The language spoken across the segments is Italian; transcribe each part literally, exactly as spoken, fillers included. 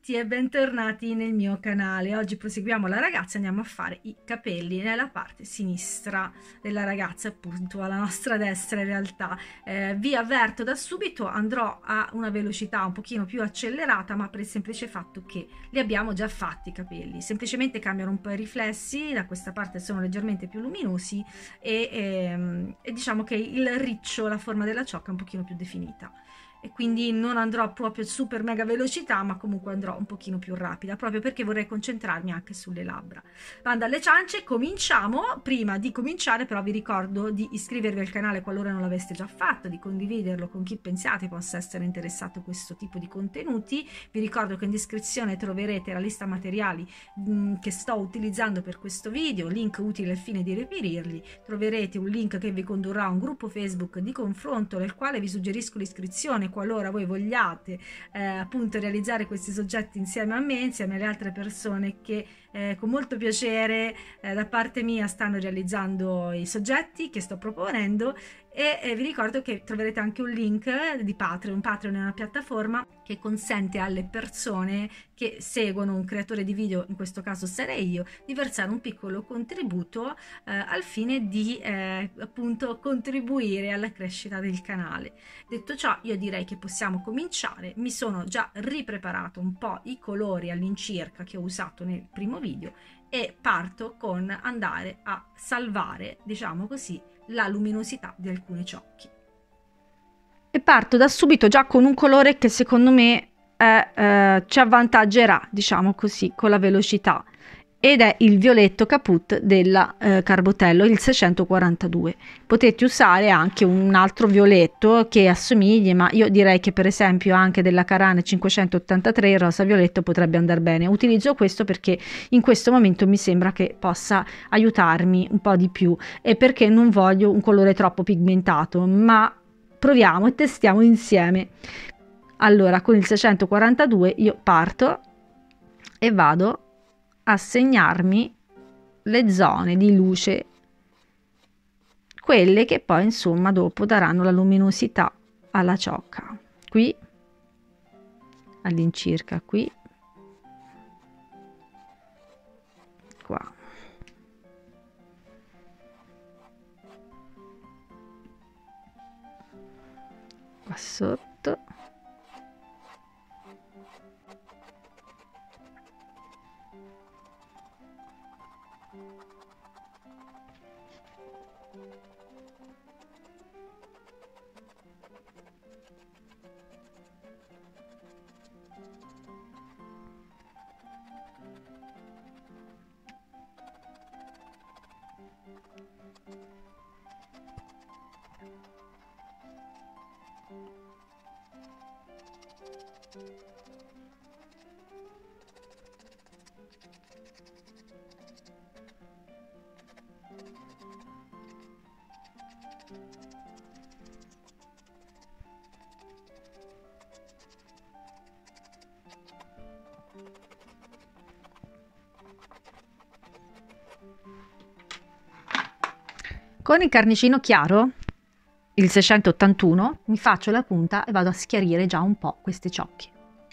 tutti e bentornati nel mio canale. Oggi proseguiamo la ragazza, andiamo a fare i capelli nella parte sinistra della ragazza, appunto alla nostra destra in realtà. Eh, vi avverto da subito, andrò a una velocità un pochino più accelerata, ma per il semplice fatto che li abbiamo già fatti i capelli, semplicemente cambiano un po' i riflessi, da questa parte sono leggermente più luminosi e, e, e diciamo che il riccio, la forma della ciocca è un pochino più definita. E quindi non andrò proprio super mega velocità, ma comunque andrò un pochino più rapida, proprio perché vorrei concentrarmi anche sulle labbra. Banda alle ciance, cominciamo. Prima di cominciare però vi ricordo di iscrivervi al canale qualora non l'aveste già fatto, di condividerlo con chi pensiate possa essere interessato a questo tipo di contenuti. Vi ricordo che in descrizione troverete la lista materiali mh, che sto utilizzando per questo video, link utili al fine di reperirli. Troverete un link che vi condurrà a un gruppo Facebook di confronto nel quale vi suggerisco l'iscrizione qualora voi vogliate eh, appunto realizzare questi soggetti insieme a me, insieme alle altre persone che eh, con molto piacere eh, da parte mia stanno realizzando i soggetti che sto proponendo. E eh, vi ricordo che troverete anche un link di Patreon. Patreon è una piattaforma che consente alle persone che seguono un creatore di video, in questo caso sarei io, di versare un piccolo contributo eh, al fine di eh, appunto contribuire alla crescita del canale. Detto ciò, io direi che possiamo cominciare. Mi sono già ripreparato un po' i colori all'incirca che ho usato nel primo video e parto con andare a salvare, diciamo così, la luminosità di alcuni ciocchi. E parto da subito già con un colore che secondo me è, eh, ci avvantaggerà, diciamo così, con la velocità, ed è il violetto caput della eh, Carbotello, il seicentoquarantadue. Potete usare anche un altro violetto che assomigli, ma io direi che per esempio anche della Carane cinquecentottantatré il rosa violetto potrebbe andare bene. Utilizzo questo perché in questo momento mi sembra che possa aiutarmi un po' di più e perché non voglio un colore troppo pigmentato, ma proviamo e testiamo insieme. Allora, con il seicentoquarantadue io parto e vado a segnarmi le zone di luce, quelle che poi insomma dopo daranno la luminosità alla ciocca. Qui all'incirca, qui, qua, qua sotto, con il carnicino chiaro, il seicentottantuno, mi faccio la punta e vado a schiarire già un po' queste ciocche.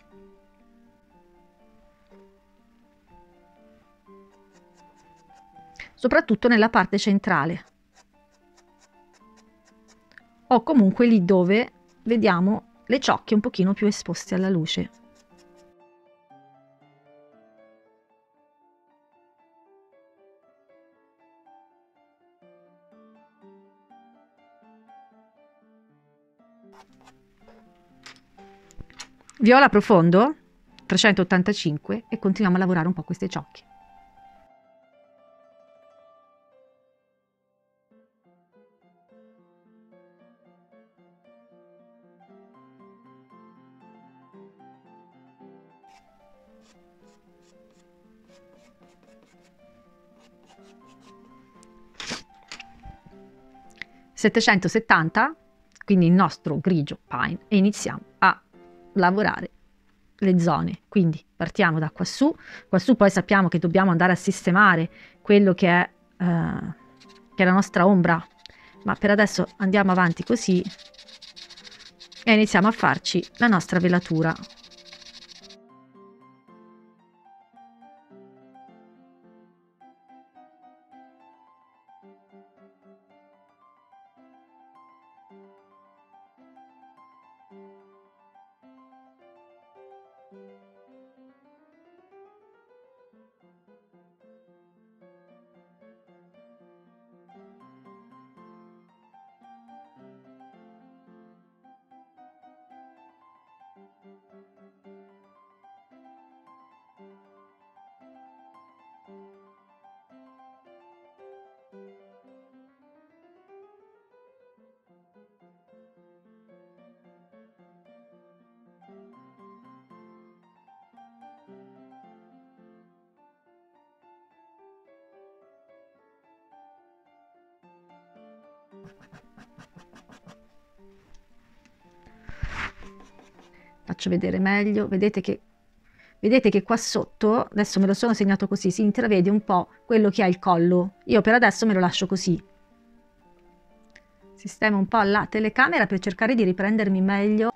Soprattutto nella parte centrale, o comunque lì dove vediamo le ciocche un pochino più esposte alla luce. Viola profondo trecentottantacinque e continuiamo a lavorare un po' queste ciocche. settecentosettanta, quindi il nostro grigio pine, e iniziamo a lavorare le zone. Quindi partiamo da quassù, quassù poi sappiamo che dobbiamo andare a sistemare quello che è, eh, che è la nostra ombra, ma per adesso andiamo avanti così e iniziamo a farci la nostra velatura. Faccio vedere meglio, vedete che, vedete che qua sotto, adesso me lo sono segnato così, si intravede un po' quello che ha il collo. Io per adesso me lo lascio così. Sistemo un po' la telecamera per cercare di riprendermi meglio.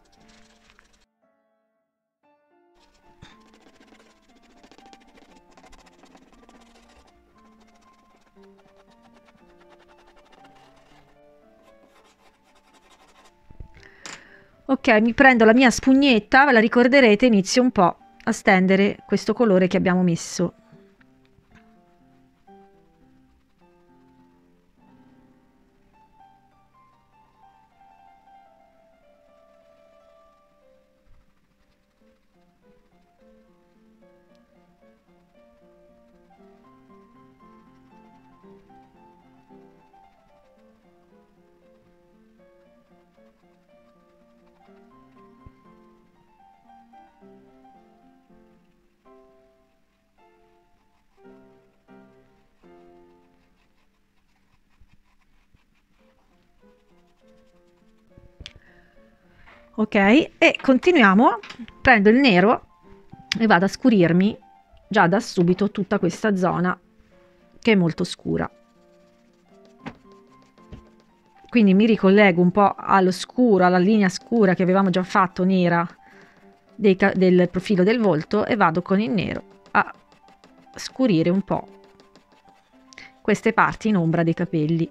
Ok, mi prendo la mia spugnetta, ve la ricorderete, inizio un po' a stendere questo colore che abbiamo messo. Ok, e continuiamo, prendo il nero e vado a scurirmi già da subito tutta questa zona che è molto scura. Quindi mi ricollego un po' allo scuro, alla linea scura che avevamo già fatto nera dei, del profilo del volto, e vado con il nero a scurire un po' queste parti in ombra dei capelli.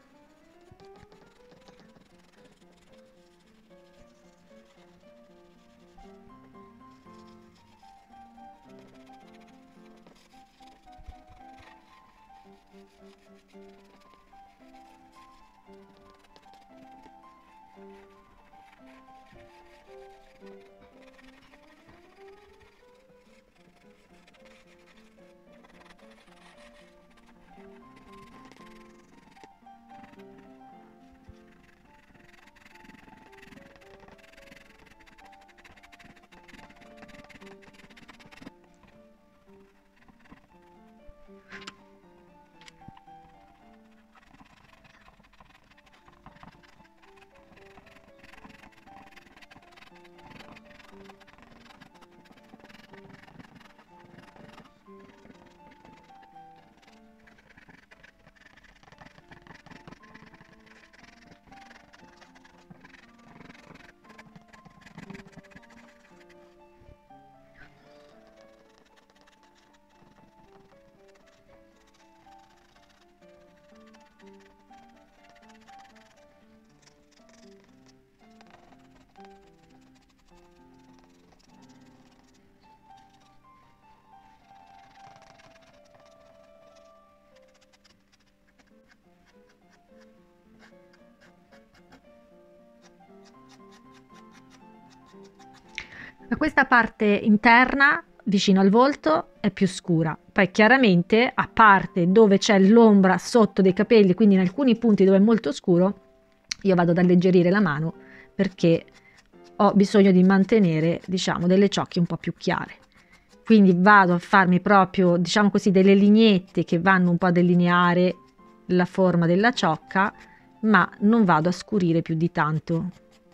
Da questa parte interna, vicino al volto, è più scura. Poi chiaramente, a parte dove c'è l'ombra sotto dei capelli, quindi in alcuni punti dove è molto scuro, io vado ad alleggerire la mano perché ho bisogno di mantenere, diciamo, delle ciocche un po' più chiare. Quindi vado a farmi proprio, diciamo così, delle lineette che vanno un po' a delineare la forma della ciocca, ma non vado a scurire più di tanto.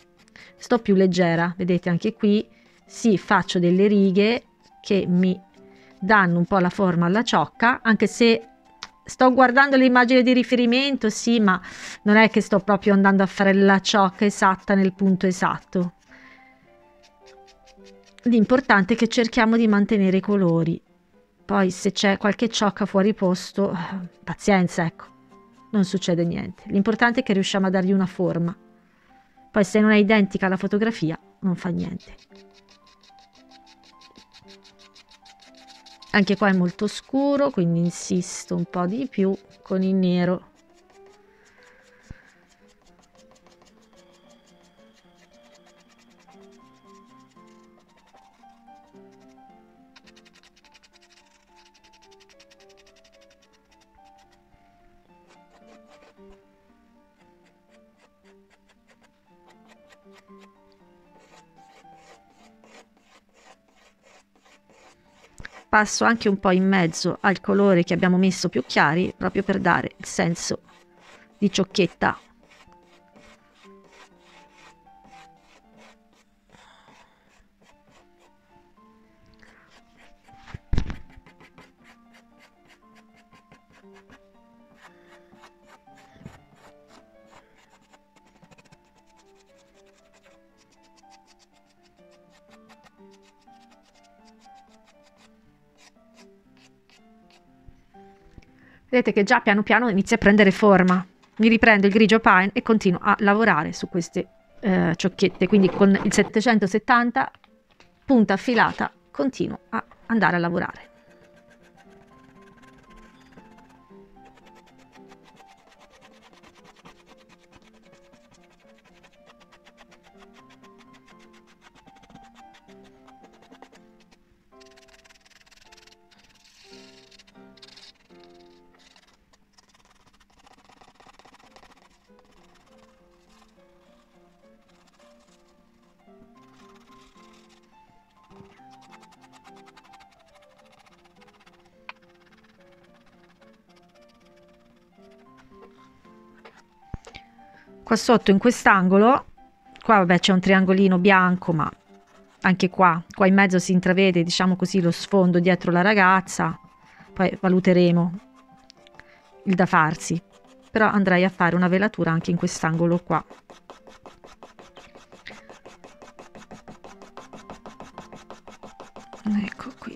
Sto più leggera, vedete anche qui. Sì, faccio delle righe che mi danno un po' la forma alla ciocca, anche se sto guardando l'immagine di riferimento, sì, ma non è che sto proprio andando a fare la ciocca esatta nel punto esatto. L'importante è che cerchiamo di mantenere i colori. Poi se c'è qualche ciocca fuori posto, pazienza, ecco. non succede niente. L'importante è che riusciamo a dargli una forma. Poi se non è identica alla fotografia non fa niente. Anche qua è molto scuro, quindi insisto un po' di più con il nero. Passo anche un po' in mezzo al colore che abbiamo messo più chiari, proprio per dare il senso di ciocchetta. Vedete che già piano piano inizia a prendere forma. Mi riprendo il grigio pine e continuo a lavorare su queste eh, ciocchette, quindi con il settecentosettanta, punta affilata, continuo a andare a lavorare. Qua sotto in quest'angolo, qua vabbè c'è un triangolino bianco, ma anche qua, qua in mezzo si intravede, diciamo così, lo sfondo dietro la ragazza, poi valuteremo il da farsi, però andrei a fare una velatura anche in quest'angolo qua. Ecco qui.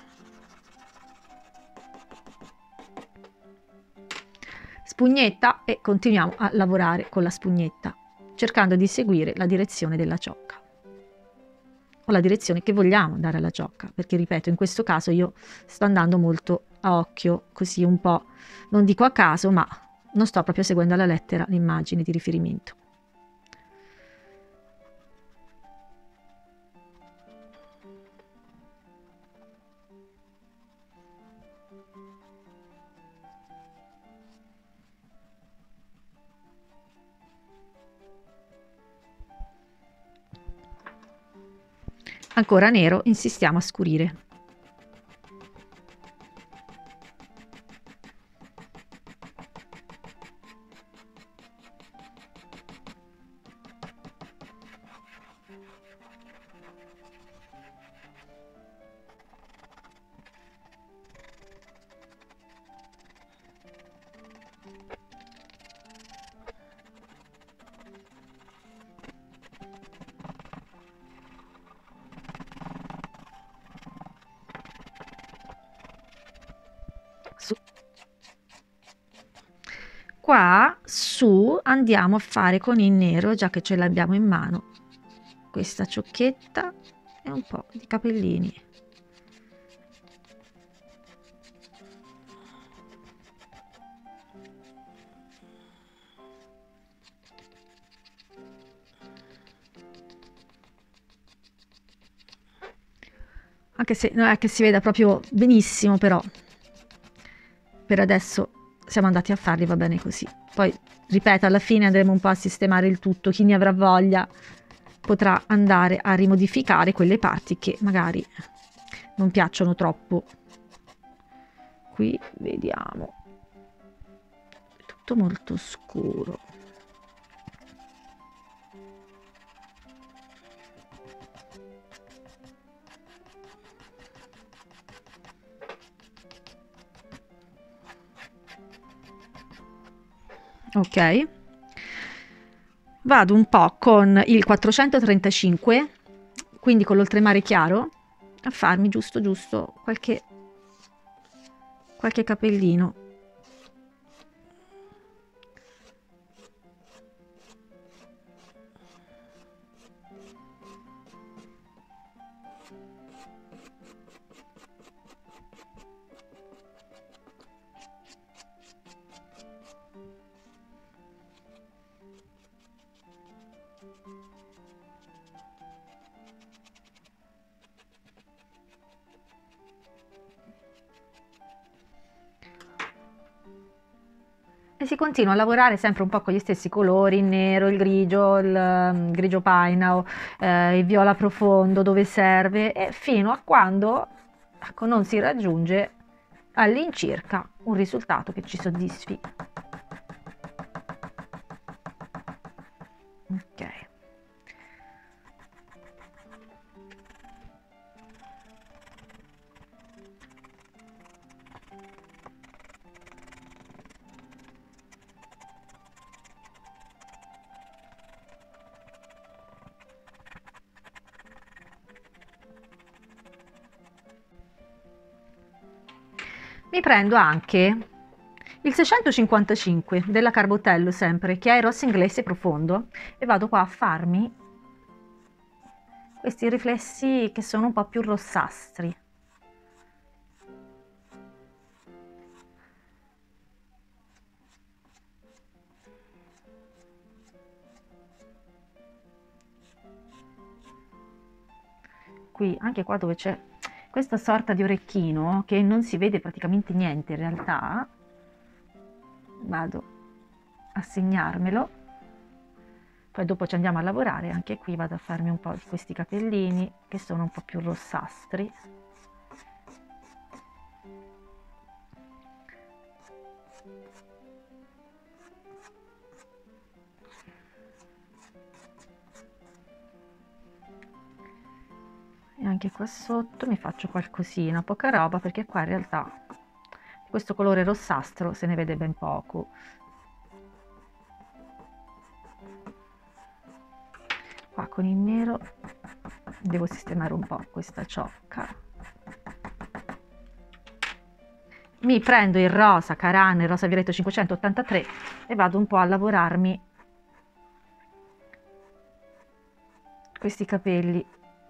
Spugnetta e continuiamo a lavorare con la spugnetta, cercando di seguire la direzione della ciocca o la direzione che vogliamo dare alla ciocca, perché ripeto, in questo caso io sto andando molto a occhio, così un po', non dico a caso, ma non sto proprio seguendo alla lettera l'immagine di riferimento. Ancora nero, insistiamo a scurire. Qua su andiamo a fare con il nero, già che ce l'abbiamo in mano, questa ciocchetta e un po' di capellini. Anche se non è che si veda proprio benissimo, però per adesso siamo andati a farli, va bene così. Poi, ripeto, alla fine andremo un po' a sistemare il tutto. Chi ne avrà voglia potrà andare a rimodificare quelle parti che magari non piacciono troppo. Qui vediamo, è tutto molto scuro. Ok, vado un po' con il quattrocentotrentacinque, quindi con l'oltremare chiaro, a farmi giusto giusto qualche qualche capellino. E si continua a lavorare sempre un po' con gli stessi colori, il nero, il grigio, il um, grigio paina, eh, il viola profondo dove serve, e fino a quando, ecco, non si raggiunge all'incirca un risultato che ci soddisfi. Ok. Mi prendo anche il seicentocinquantacinque della Carbotello, sempre, che è il rosso inglese profondo, e vado qua a farmi questi riflessi che sono un po' più rossastri. Qui, anche qua dove c'è questa sorta di orecchino che non si vede praticamente niente in realtà, vado a segnarmelo, poi dopo ci andiamo a lavorare. Anche qui vado a farmi un po' di questi capellini che sono un po' più rossastri. E anche qua sotto mi faccio qualcosina, poca roba, perché qua in realtà questo colore rossastro se ne vede ben poco. Qua con il nero devo sistemare un po' questa ciocca. Mi prendo il rosa Carane, il rosa violetto cinquecentottantatré, e vado un po' a lavorarmi questi capelli.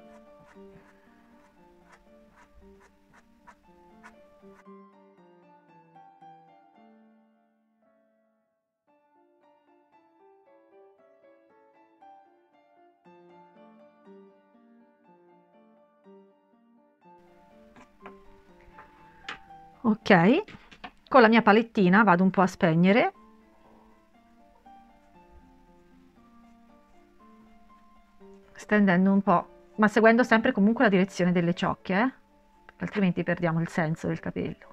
Ok, con la mia palettina vado un po' a spegnere. Stendendo un po', ma seguendo sempre comunque la direzione delle ciocche, eh? Altrimenti perdiamo il senso del capello.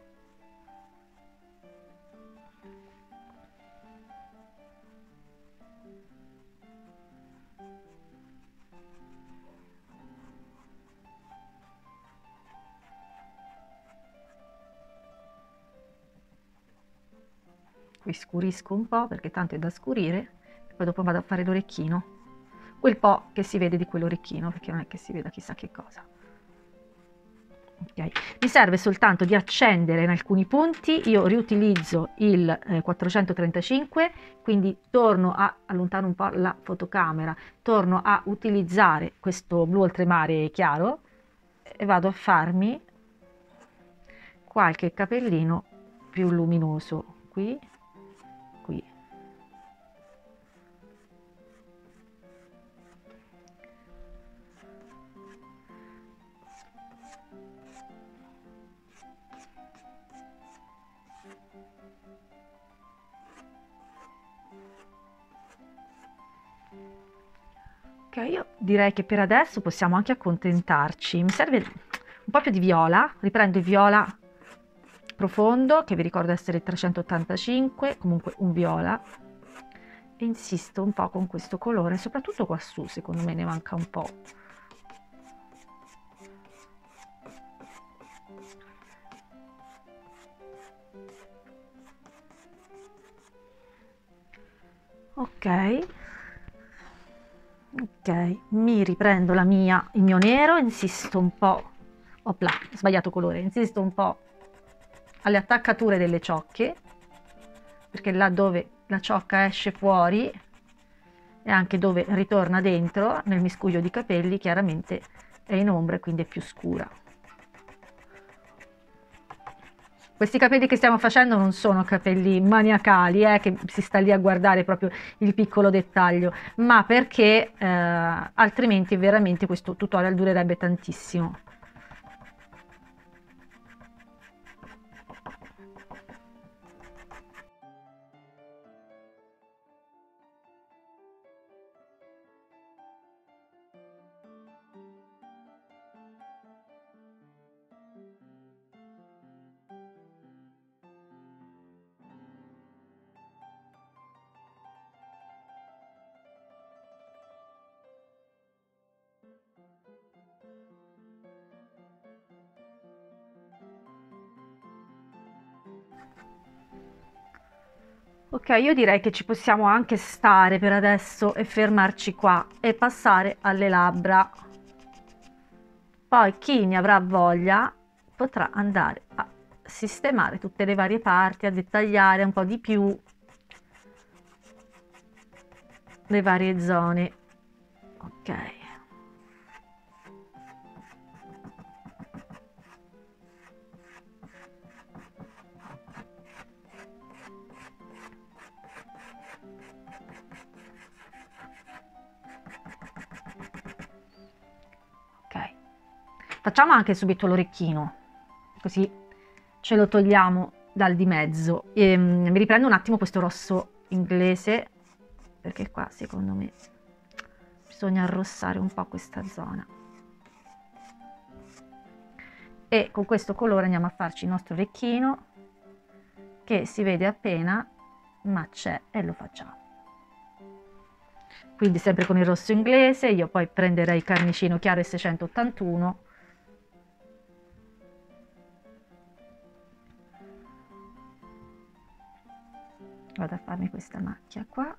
Qui scurisco un po' perché tanto è da scurire, e poi dopo vado a fare l'orecchino, quel po' che si vede di quell'orecchino, perché non è che si veda chissà che cosa. Okay. Mi serve soltanto di accendere in alcuni punti. Io riutilizzo il eh, quattrocentotrentacinque, quindi torno a allontano un po' la fotocamera, torno a utilizzare questo blu oltremare chiaro e vado a farmi qualche capellino più luminoso qui, qui. Ok, io direi che per adesso possiamo anche accontentarci. Mi serve un po' più di viola, riprendo il viola profondo, che vi ricordo essere il trecentottantacinque, comunque un viola, e insisto un po' con questo colore, soprattutto qua su, secondo me ne manca un po'. Ok. Ok, mi riprendo la mia, il mio nero, insisto un po', opla, ho sbagliato colore, insisto un po' alle attaccature delle ciocche, perché là dove la ciocca esce fuori e anche dove ritorna dentro, nel miscuglio di capelli, chiaramente è in ombra e quindi è più scura. Questi capelli che stiamo facendo non sono capelli maniacali, eh, che si sta lì a guardare proprio il piccolo dettaglio, ma perché eh, altrimenti veramente questo tutorial durerebbe tantissimo. Ok, io direi che ci possiamo anche stare per adesso e fermarci qua e passare alle labbra. Poi chi ne avrà voglia potrà andare a sistemare tutte le varie parti, a dettagliare un po' di più le varie zone. Ok. Facciamo anche subito l'orecchino, così ce lo togliamo dal di mezzo. E, um, mi riprendo un attimo questo rosso inglese, perché qua secondo me bisogna arrossare un po' questa zona. E con questo colore andiamo a farci il nostro orecchino, che si vede appena, ma c'è e lo facciamo. Quindi sempre con il rosso inglese, io poi prenderei il carnicino chiaro seicentottantuno. Vado a farmi questa macchia qua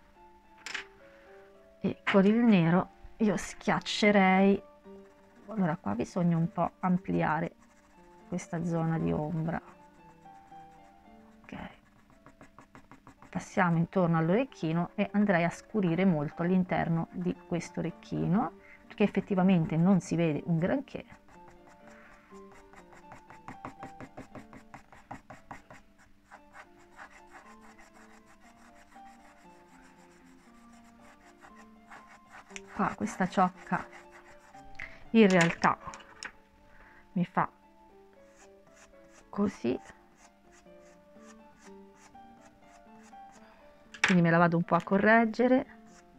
e con il nero io schiaccerei. Allora qua bisogna un po' ampliare questa zona di ombra. Ok, passiamo intorno all'orecchino e andrei a scurire molto all'interno di questo orecchino, perché effettivamente non si vede un granché. Qua questa ciocca in realtà mi fa così, quindi me la vado un po' a correggere.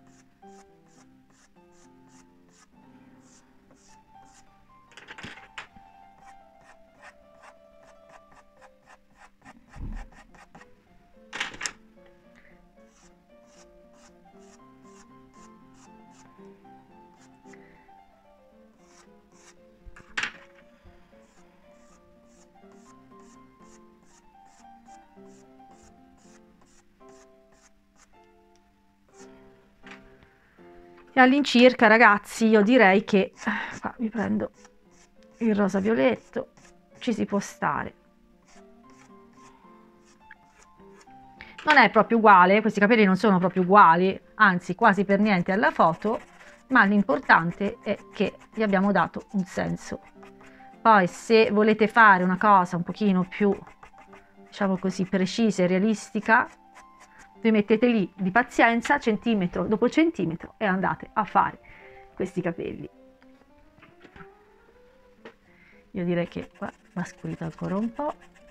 E all'incirca, ragazzi, io direi che qua mi prendo il rosa violetto, ci si può stare. Non è proprio uguale, questi capelli non sono proprio uguali, anzi quasi per niente alla foto, ma l'importante è che gli abbiamo dato un senso. Poi se volete fare una cosa un pochino più, diciamo così, precisa e realistica, vi mettete lì di pazienza, centimetro dopo centimetro, e andate a fare questi capelli. Io direi che qua va scurito ancora un po'.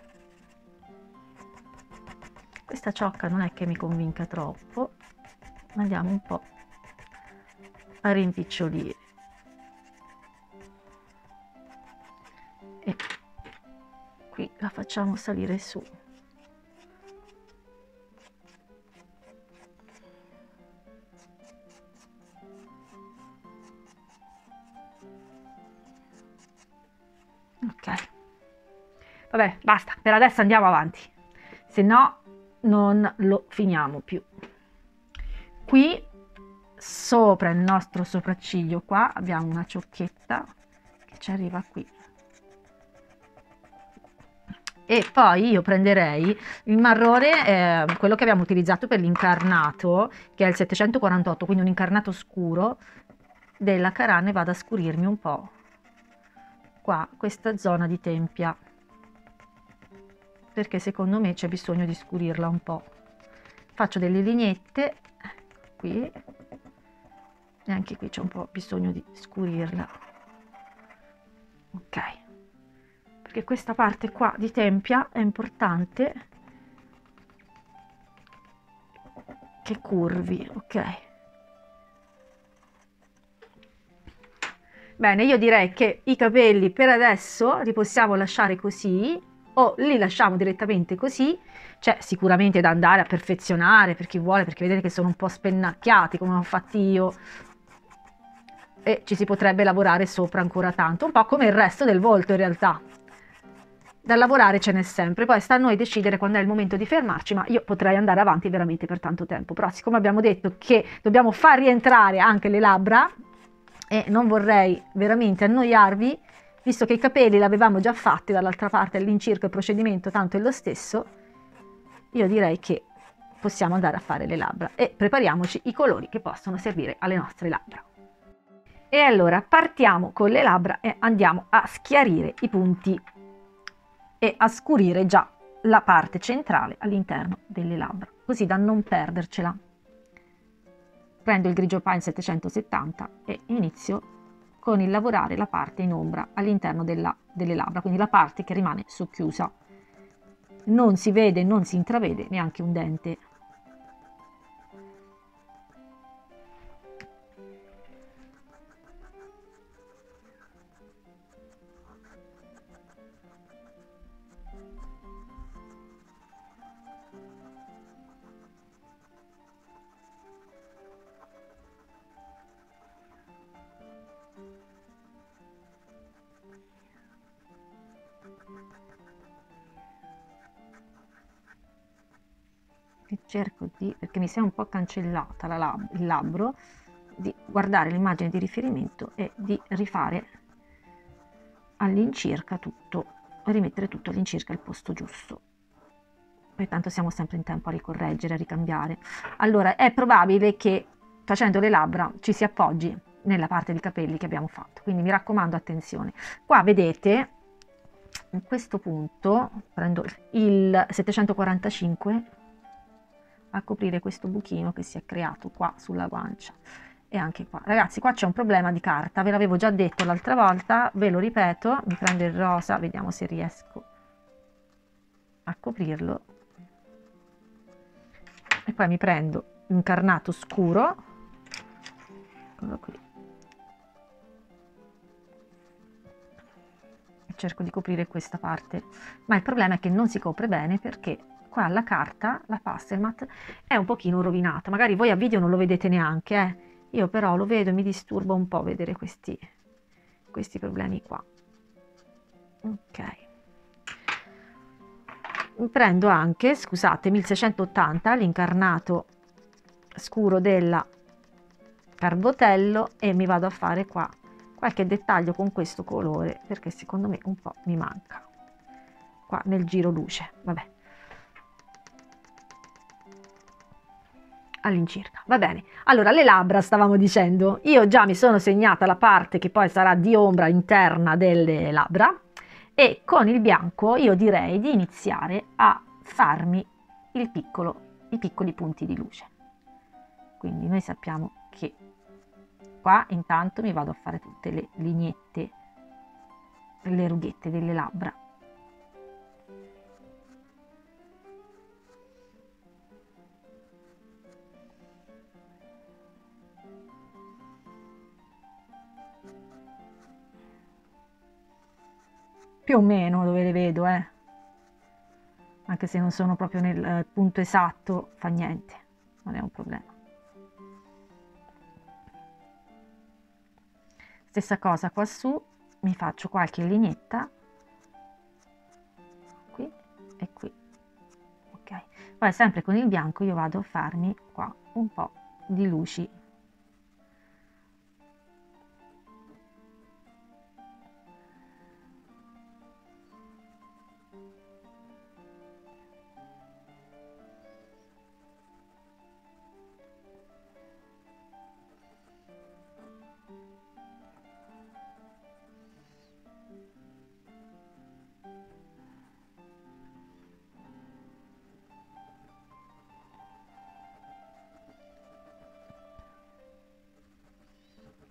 Questa ciocca non è che mi convinca troppo, ma andiamo un po' a rimpicciolire. E qui la facciamo salire su. Ok, vabbè, basta, per adesso andiamo avanti, se no non lo finiamo più. Qui sopra il nostro sopracciglio qua abbiamo una ciocchetta che ci arriva qui, e poi io prenderei il marrone, eh, quello che abbiamo utilizzato per l'incarnato, che è il settecentoquarantotto, quindi un incarnato scuro della Caran, e vado a scurirmi un po' qua questa zona di tempia. perché secondo me c'è bisogno di scurirla un po'. Faccio delle lineette qui e anche qui c'è un po' bisogno di scurirla, ok, perché questa parte qua di tempia è importante che curvi, ok. Bene, io direi che i capelli per adesso li possiamo lasciare così, o li lasciamo direttamente così. C'è sicuramente da andare a perfezionare per chi vuole, perché vedete che sono un po' spennacchiati come ho fatto io, e ci si potrebbe lavorare sopra ancora tanto, un po' come il resto del volto in realtà. Da lavorare ce n'è sempre, poi sta a noi decidere quando è il momento di fermarci, ma io potrei andare avanti veramente per tanto tempo. Però siccome abbiamo detto che dobbiamo far rientrare anche le labbra, e non vorrei veramente annoiarvi, visto che i capelli li avevamo già fatti, dall'altra parte all'incirca il procedimento tanto è lo stesso, io direi che possiamo andare a fare le labbra e prepariamoci i colori che possono servire alle nostre labbra. E allora partiamo con le labbra e andiamo a schiarire i punti e a scurire già la parte centrale all'interno delle labbra, così da non perdercela. Prendo il grigio pine settecentosettanta e inizio con il lavorare la parte in ombra all'interno delle labbra, quindi la parte che rimane socchiusa. Non si vede, non si intravede neanche un dente. E cerco di, perché mi si è un po' cancellata la lab, il labbro, di guardare l'immagine di riferimento e di rifare all'incirca tutto, rimettere tutto all'incirca al posto giusto. Poi tanto siamo sempre in tempo a ricorreggere, a ricambiare. Allora è probabile che facendo le labbra ci si appoggi nella parte dei capelli che abbiamo fatto, quindi mi raccomando attenzione. Qua vedete, in questo punto prendo il settecentoquarantacinque a coprire questo buchino che si è creato qua sulla guancia e anche qua. Ragazzi, qua c'è un problema di carta, ve l'avevo già detto l'altra volta, ve lo ripeto. Mi prendo il rosa, vediamo se riesco a coprirlo, e poi mi prendo un carnato scuro, eccolo qui, e cerco di coprire questa parte, ma il problema è che non si copre bene perché qua la carta, la Pastelmat, è un pochino rovinata. Magari voi a video non lo vedete neanche, eh. Io però lo vedo e mi disturba un po' vedere questi, questi problemi qua. Ok. Prendo anche, scusate, milleseicentoottanta, l'incarnato scuro della Carbotello, e mi vado a fare qua qualche dettaglio con questo colore, perché secondo me un po' mi manca qua nel giro luce, vabbè, all'incirca, va bene. Allora, le labbra stavamo dicendo, io già mi sono segnata la parte che poi sarà di ombra interna delle labbra, e con il bianco io direi di iniziare a farmi il piccolo, i piccoli punti di luce. Quindi noi sappiamo che qua intanto mi vado a fare tutte le lineette, le rughette delle labbra. Più o meno dove le vedo, eh. Anche se non sono proprio nel eh, punto esatto, fa niente, non è un problema. Stessa cosa qua su, mi faccio qualche lineetta qui e qui, ok. Poi sempre con il bianco io vado a farmi qua un po' di luci.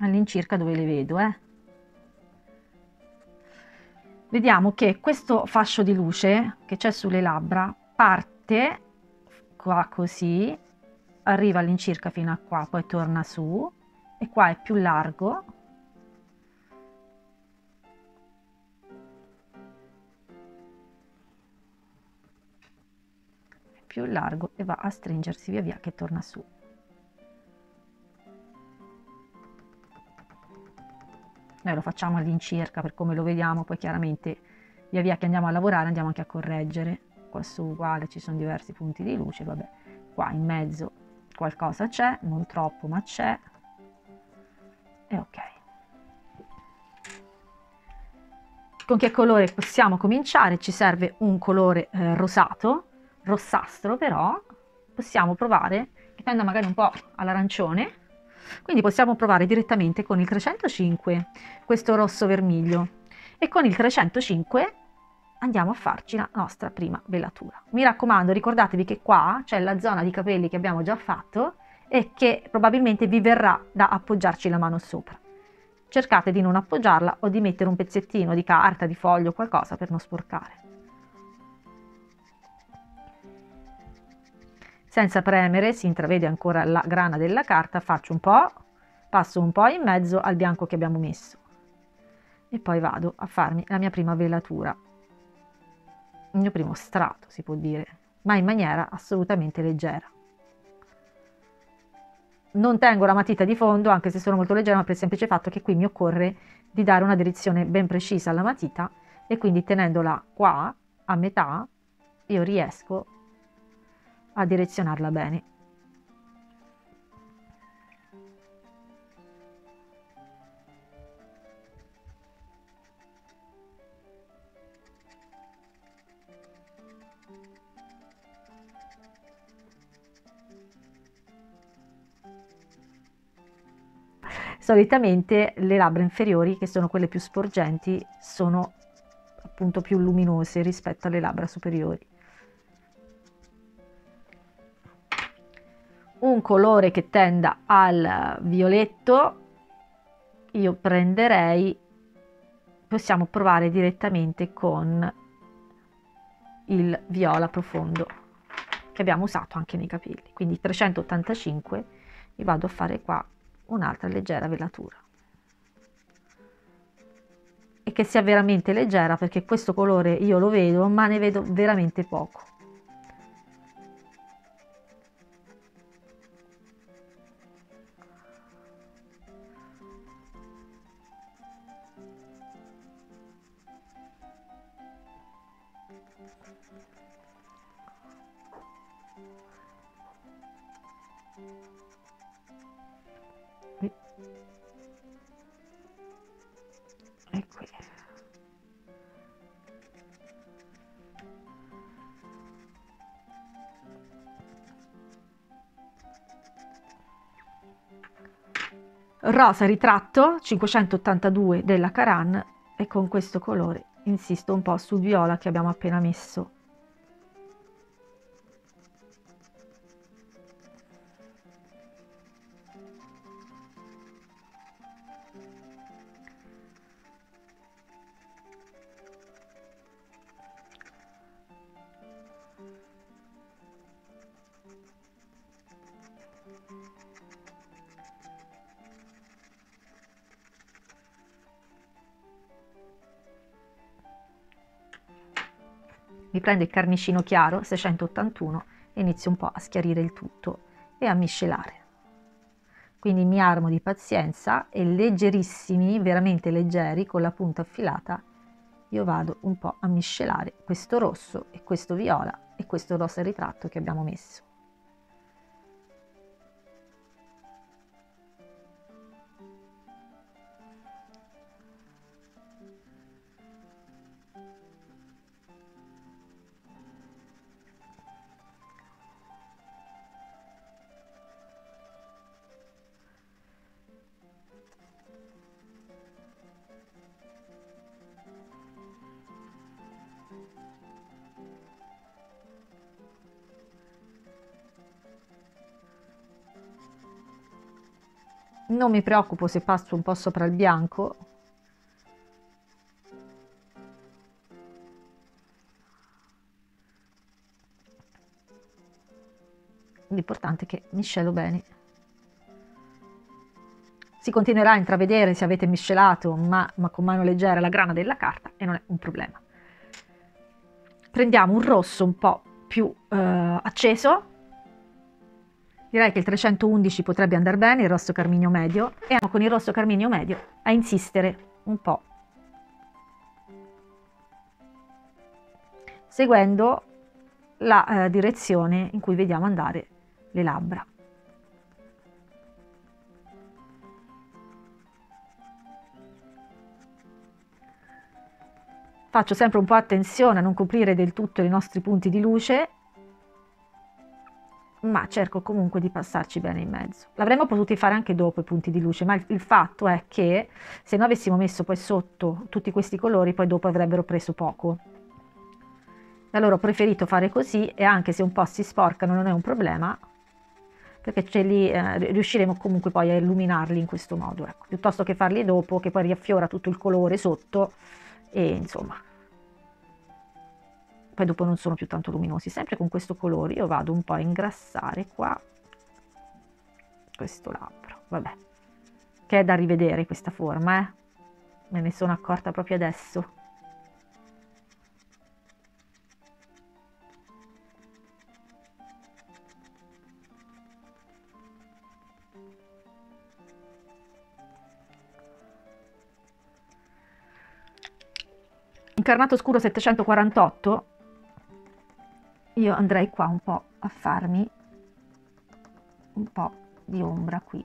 all'incirca dove le vedo, eh. Vediamo che questo fascio di luce che c'è sulle labbra parte qua così, arriva all'incirca fino a qua, poi torna su, e qua è più largo, è più largo e va a stringersi via via che torna su. Noi lo facciamo all'incirca per come lo vediamo, poi chiaramente via via che andiamo a lavorare andiamo anche a correggere. Qua su uguale ci sono diversi punti di luce, vabbè, qua in mezzo qualcosa c'è, non troppo ma c'è, e ok. Con che colore possiamo cominciare? Ci serve un colore eh, rosato, rossastro, però possiamo provare, che tenda magari un po' all'arancione, quindi possiamo provare direttamente con il trecentocinque questo rosso vermiglio, e con il trecentocinque andiamo a farci la nostra prima velatura. Mi raccomando, ricordatevi che qua c'è la zona di capelli che abbiamo già fatto e che probabilmente vi verrà da appoggiarci la mano sopra. Cercate di non appoggiarla o di mettere un pezzettino di carta, di foglio, qualcosa per non sporcare. Senza premere, si intravede ancora la grana della carta, faccio un po', passo un po' in mezzo al bianco che abbiamo messo e poi vado a farmi la mia prima velatura, il mio primo strato si può dire, ma in maniera assolutamente leggera. Non tengo la matita di fondo, anche se sono molto leggera, ma per il semplice fatto che qui mi occorre di dare una direzione ben precisa alla matita, e quindi tenendola qua a metà io riesco a direzionarla bene. Solitamente le labbra inferiori, che sono quelle più sporgenti, sono appunto più luminose rispetto alle labbra superiori. Un colore che tenda al violetto io prenderei, possiamo provare direttamente con il viola profondo che abbiamo usato anche nei capelli, quindi trecentottantacinque, vi vado a fare qua un'altra leggera velatura, e che sia veramente leggera, perché questo colore io lo vedo ma ne vedo veramente poco. E qui. Rosa ritratto cinquecentottantadue della Caran, e con questo colore insisto un po' sul viola che abbiamo appena messo. Mi prendo il carnicino chiaro seicentottantuno e inizio un po' a schiarire il tutto e a miscelare. Quindi mi armo di pazienza e leggerissimi, veramente leggeri, con la punta affilata, io vado un po' a miscelare questo rosso e questo viola e questo rosa ritratto che abbiamo messo. Non mi preoccupo se passo un po' sopra il bianco. L'importante è che miscelo bene. Si continuerà a intravedere se avete miscelato, ma, ma con mano leggera, la grana della carta e non è un problema. Prendiamo un rosso un po' più eh, acceso. Direi che il trecentoundici potrebbe andare bene, il rosso carminio medio, e andiamo con il rosso carminio medio a insistere un po', seguendo la eh, direzione in cui vediamo andare le labbra. Faccio sempre un po' attenzione a non coprire del tutto i nostri punti di luce, ma cerco comunque di passarci bene in mezzo. L'avremmo potuti fare anche dopo i punti di luce, ma il, il fatto è che se noi avessimo messo poi sotto tutti questi colori, poi dopo avrebbero preso poco. E allora ho preferito fare così, e anche se un po' si sporcano non è un problema, perché ce li, eh, riusciremo comunque poi a illuminarli in questo modo, ecco, piuttosto che farli dopo, che poi riaffiora tutto il colore sotto, e insomma, poi dopo non sono più tanto luminosi. Sempre con questo colore io vado un po' a ingrassare qua questo labbro, vabbè, che è da rivedere questa forma, eh? Me ne sono accorta proprio adesso. Incarnato scuro settecentoquarantotto, io andrei qua un po' a farmi un po' di ombra qui,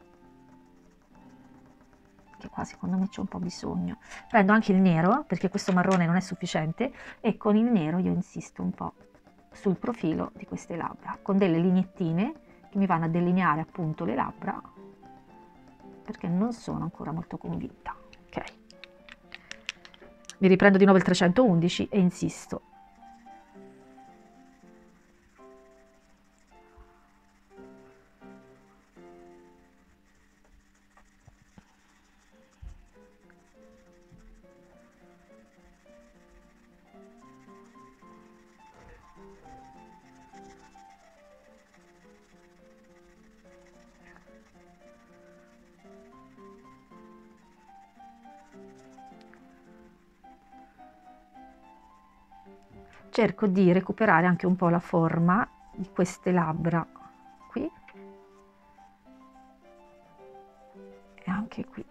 che qua secondo me c'è un po' bisogno. Prendo anche il nero, perché questo marrone non è sufficiente, e con il nero io insisto un po' sul profilo di queste labbra, con delle lignettine che mi vanno a delineare appunto le labbra, perché non sono ancora molto convinta. Ok, mi riprendo di nuovo il trecentoundici e insisto. Cerco di recuperare anche un po' la forma di queste labbra qui e anche qui.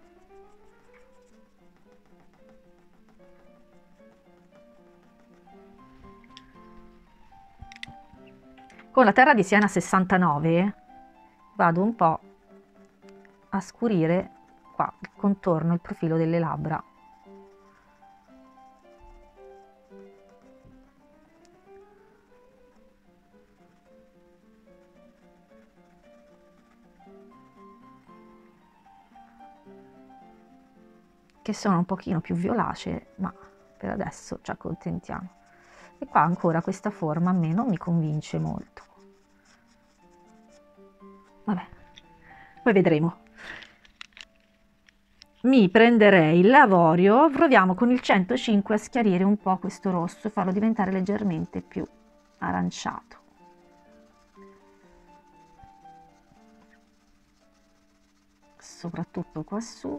Con la terra di Siena sessantanove vado un po' a scurire qua il contorno, il profilo delle labbra. Che sono un pochino più violacee, ma per adesso ci accontentiamo. E qua ancora questa forma a me non mi convince molto. Vabbè, poi vedremo. Mi prenderei il l'avorio, proviamo con il centocinque a schiarire un po' questo rosso e farlo diventare leggermente più aranciato. Soprattutto qua su.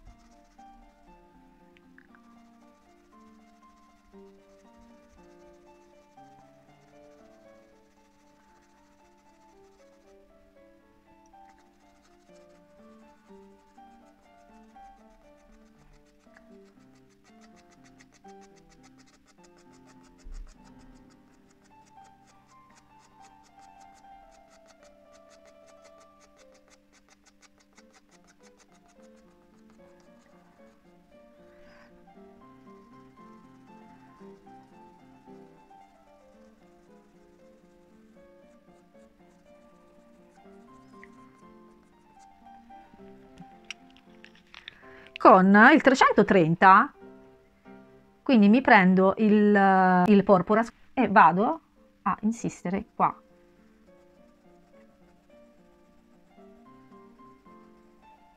Con il trecentotrenta, quindi mi prendo il, il porpora e vado a insistere qua.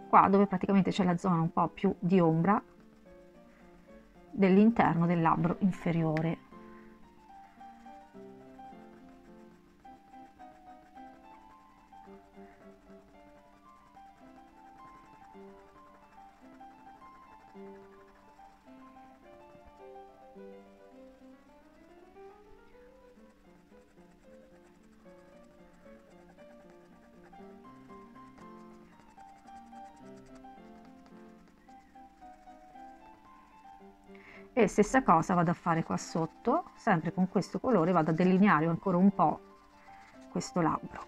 qua dove praticamente c'è la zona un po' più di ombra dell'interno del labbro inferiore. E stessa cosa vado a fare qua sotto, sempre con questo colore vado a delineare ancora un po' questo labbro.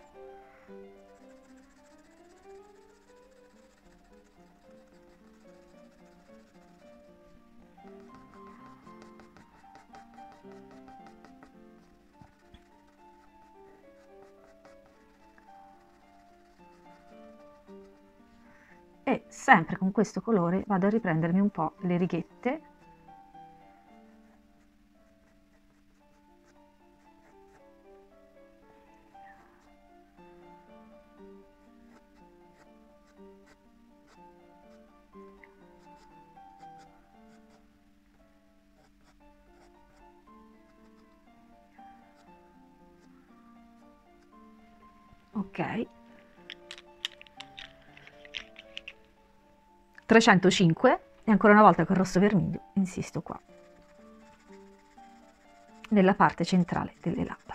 E sempre con questo colore vado a riprendermi un po' le righette . Ok, trecentocinque e ancora una volta col rosso vermiglio insisto qua nella parte centrale delle labbra.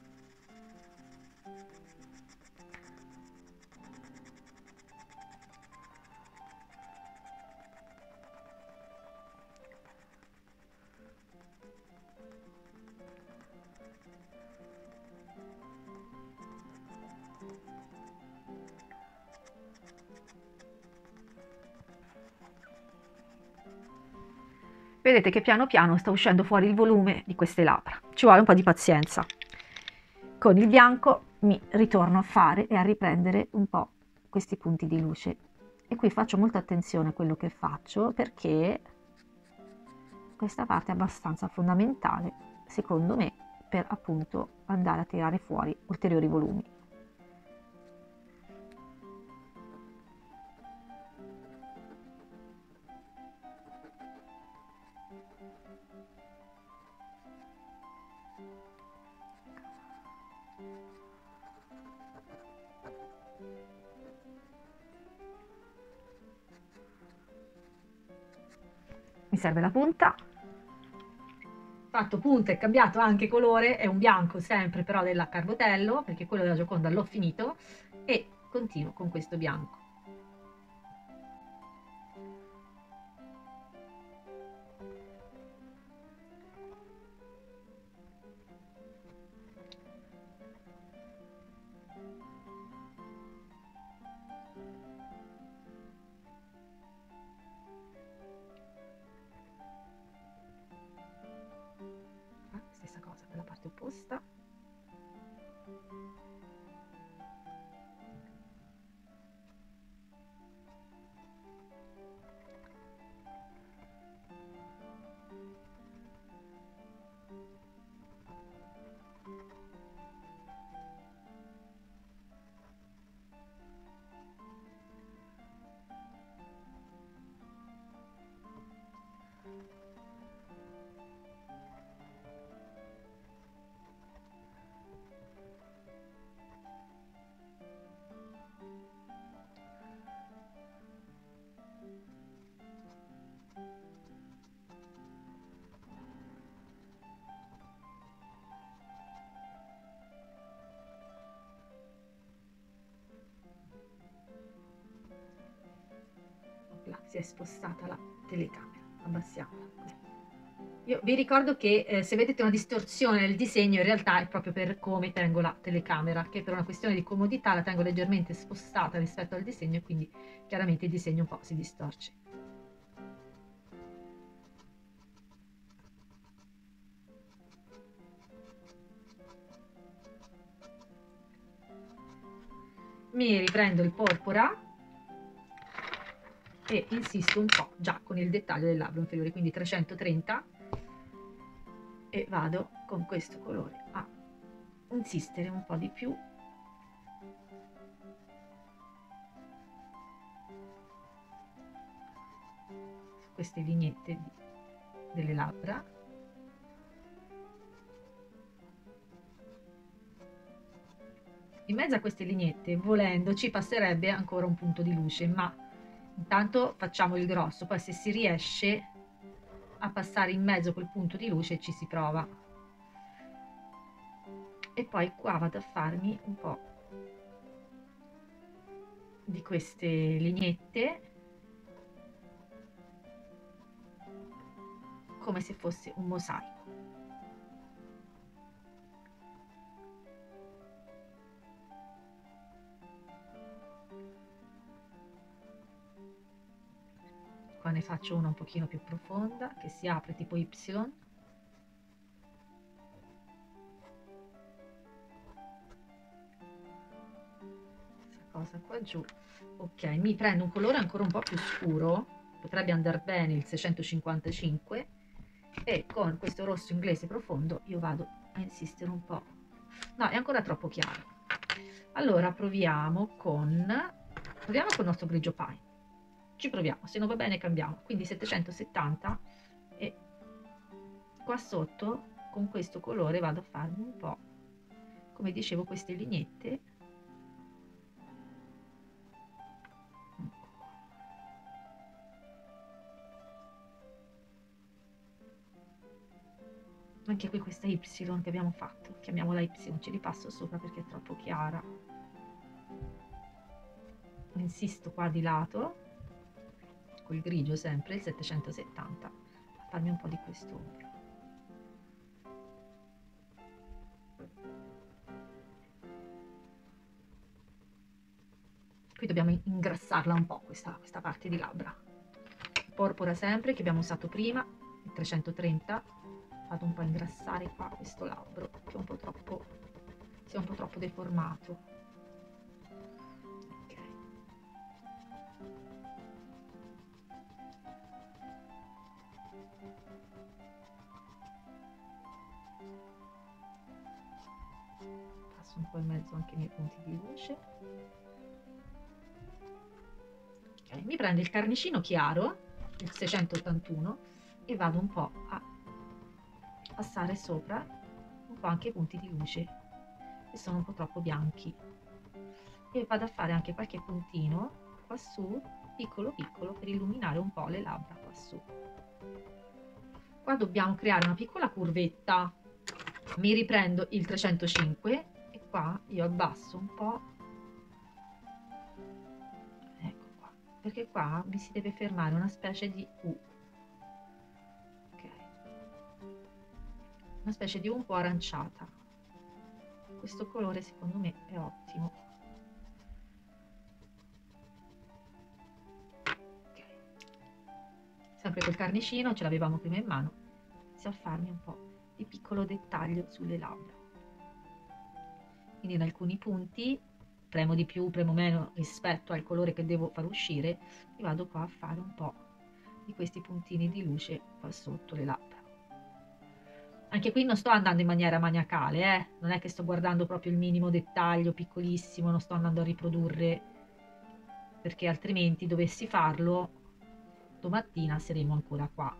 Vedete che piano piano sta uscendo fuori il volume di queste labbra, ci vuole un po' di pazienza. Con il bianco mi ritorno a fare e a riprendere un po' questi punti di luce e qui faccio molta attenzione a quello che faccio perché questa parte è abbastanza fondamentale secondo me per appunto andare a tirare fuori ulteriori volumi. Mi serve la punta, fatto punta e cambiato anche colore, è un bianco sempre però della Carbotello perché quello della Gioconda l'ho finito e continuo con questo bianco. Stessa cosa per la parte opposta. Si è spostata la telecamera, abbassiamola. Io vi ricordo che eh, se vedete una distorsione nel disegno in realtà è proprio per come tengo la telecamera, che per una questione di comodità la tengo leggermente spostata rispetto al disegno e quindi chiaramente il disegno un po' si distorce. Mi riprendo il porpora e insisto un po' già con il dettaglio del labbro inferiore, quindi trecentotrenta, e vado con questo colore a insistere un po' di più . queste lineette di, delle labbra. In mezzo a queste lineette, volendo, ci passerebbe ancora un punto di luce, ma intanto facciamo il grosso, poi se si riesce a passare in mezzo quel punto di luce ci si prova. E poi qua vado a farmi un po' di queste lineette come se fosse un mosaico. Qua ne faccio una un pochino più profonda che si apre tipo Y. Questa cosa qua giù. Ok, mi prendo un colore ancora un po' più scuro, potrebbe andare bene il seicentocinquantacinque, e con questo rosso inglese profondo io vado a insistere un po'. No, è ancora troppo chiaro. Allora proviamo con proviamo con il nostro grigio pine. Ci proviamo, se non va bene cambiamo. Quindi settecentosettanta, e qua sotto con questo colore vado a farmi un po', come dicevo, queste lineette. Anche qui questa Y che abbiamo fatto, chiamiamola Y, ci ripasso sopra perché è troppo chiara. Insisto qua di lato col grigio, sempre il settecentosettanta, a farmi un po' di quest'ombra. Qui dobbiamo ingrassarla un po' questa, questa parte di labbra. Porpora sempre che abbiamo usato prima, il trecentotrenta, vado un po' a ingrassare qua questo labbro che è un po' troppo, si è un po' troppo deformato. Passo un po' in mezzo anche nei punti di luce. Okay. Mi prendo il carnicino chiaro, il seicentottantuno, e vado un po' a passare sopra un po' anche i punti di luce che sono un po' troppo bianchi, e vado a fare anche qualche puntino qua su, piccolo piccolo, per illuminare un po' le labbra qua su. Qua dobbiamo creare una piccola curvetta. Mi riprendo il trecentocinque e qua io abbasso un po', ecco qua, perché qua mi si deve fermare una specie di U, ok, una specie di U un po' aranciata. Questo colore secondo me è ottimo. Okay. Sempre col carnicino, ce l'avevamo prima in mano, inizio a farmi un po' di piccolo dettaglio sulle labbra. Quindi in alcuni punti premo di più, premo meno rispetto al colore che devo far uscire, e vado qua a fare un po' di questi puntini di luce qua sotto le labbra. Anche qui non sto andando in maniera maniacale, eh? Non è che sto guardando proprio il minimo dettaglio piccolissimo, non sto andando a riprodurre, perché altrimenti dovessi farlo domattina saremo ancora qua.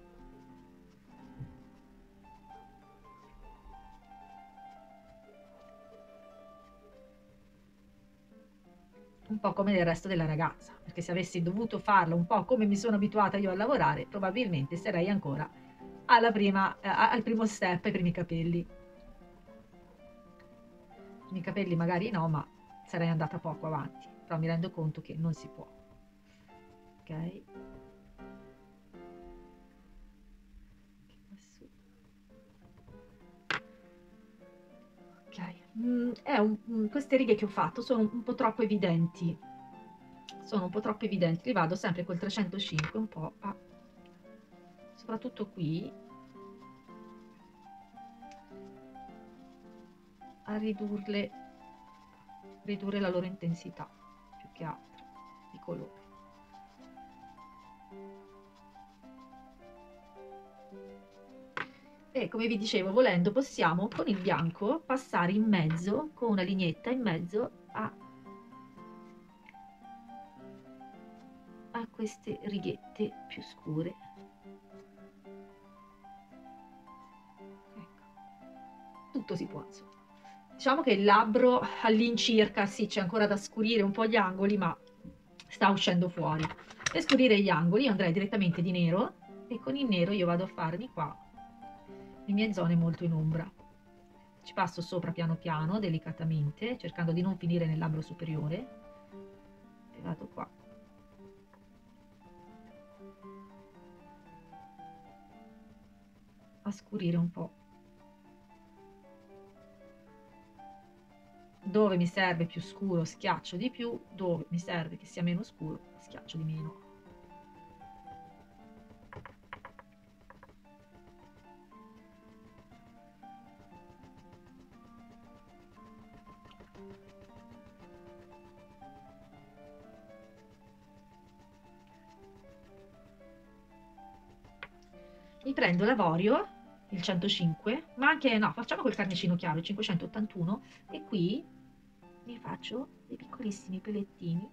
Un po' come del resto della ragazza, perché se avessi dovuto farlo un po' come mi sono abituata io a lavorare, probabilmente sarei ancora alla prima, eh, al primo step, ai primi capelli. I primi capelli magari no, ma sarei andata poco avanti, però mi rendo conto che non si può. Ok? Ok, mm, è un, mm, queste righe che ho fatto sono un, un po' troppo evidenti, sono un po' troppo evidenti, li vado sempre col trecentocinque un po' a, soprattutto qui, a ridurle, ridurre la loro intensità più che altro di colore. E come vi dicevo, volendo possiamo con il bianco passare in mezzo, con una lineetta in mezzo a, a queste righette più scure. tutto si può, insomma. Diciamo che il labbro all'incirca, sì, c'è ancora da scurire un po' gli angoli, ma sta uscendo fuori. Per scurire gli angoli io andrei direttamente di nero, e con il nero io vado a farmi qua le mie zone molto in ombra. Ci passo sopra piano piano, delicatamente, cercando di non finire nel labbro superiore, e vado qua. A scurire un po'. Dove mi serve più scuro schiaccio di più, dove mi serve che sia meno scuro schiaccio di meno. Mi prendo l'avorio, il centocinque, ma anche no, facciamo col carneccino chiaro, il cinquecentottantuno, e qui mi faccio dei piccolissimi pelettini